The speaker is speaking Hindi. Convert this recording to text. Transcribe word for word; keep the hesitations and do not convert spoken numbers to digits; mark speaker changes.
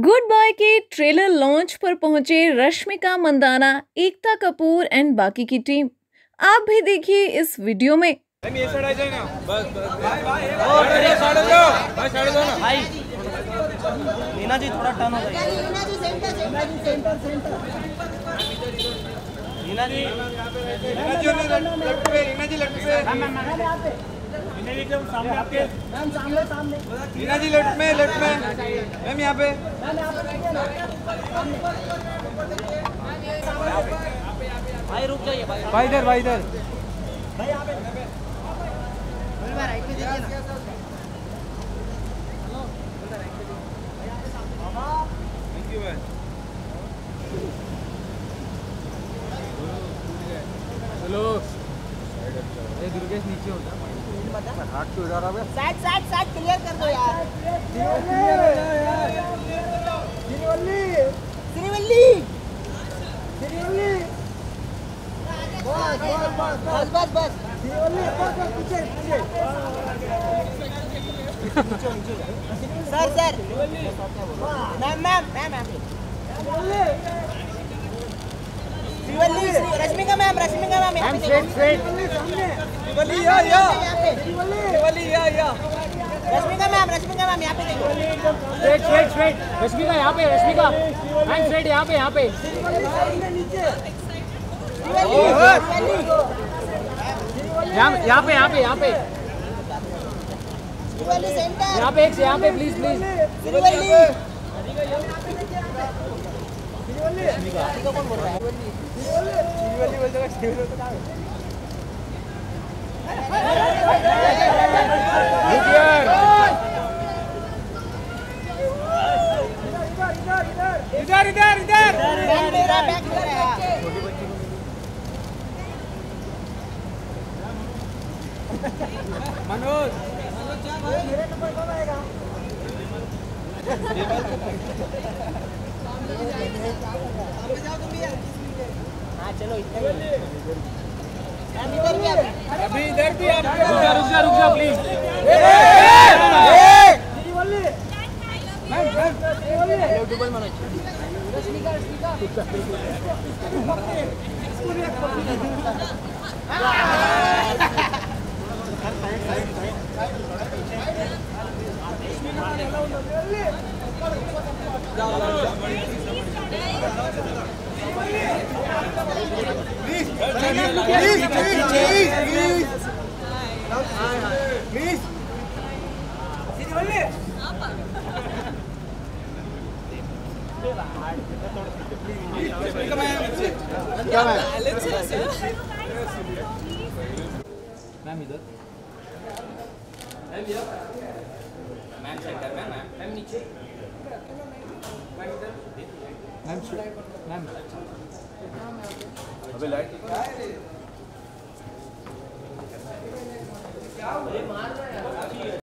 Speaker 1: गुड बाय के ट्रेलर लॉन्च पर पहुंचे रश्मिका मंदाना, एकता कपूर एंड बाकी की टीम। आप भी देखिए इस वीडियो में।
Speaker 2: ये साइड आ जाए ना, बस बस और ये साइड आ जाओ, भाई साइड आ जाओ ना भाई। मीना जी थोड़ा टर्न हो जाइए। Meena ji centre centre centre Meena ji Meena ji left पे, मीना जी लेफ्ट पे, मीना जी एकदम सामने आपके, मैम सामने सामने मीना जी लेफ्ट में लेफ्ट में मैम यहाँ पे, मैम यहाँ पे देखिए ना भाई, रुक जाइए भाई, भाई इधर भाई इधर भाई यहाँ पे राइट पे देखिए ना। थैंक यू भाई। हेलो ये दुर्गेश नीचे होता है, हाथ क्यों उड़ा रहा है? साइड साइड साइड क्लियर कर दो यार। श्रीवल्ली श्रीवल्ली श्रीवल्ली बस बस बस बस श्रीवल्ली बस पीछे पीछे sir sir ma'am ma'am ma'am Srivalli Rashmika ma'am Rashmika ma'am ma'am straight straight Srivalli या या श्रीवल्ली या या रश्मिका मैम रश्मिका मैम यहाँ पे देखो, स्ट्रेट स्ट्रेट स्ट्रेट रश्मिका यहाँ पे, रश्मिका मैम स्ट्रेट यहाँ पे यहाँ पे यहाँ यहाँ पे यहाँ पे यहाँ पे यहाँ पे एक यहाँ पे प्लीज प्लीज कौन बोल रहा है? इधर इधर इधर मेरा बैग इधर है। मनोज मेरे नंबर कब आएगा? हाँ चलो इधर इधर भी अभी इधर भी आप रुक जा रुक जा रुक जा please. Double Manoj Rashmika please please please please ma'am इधर मैम इधर मैम सेंटर में मैम मैम नीचे मैम इधर मैम मैम अबे लाइट क्या मार रहा है?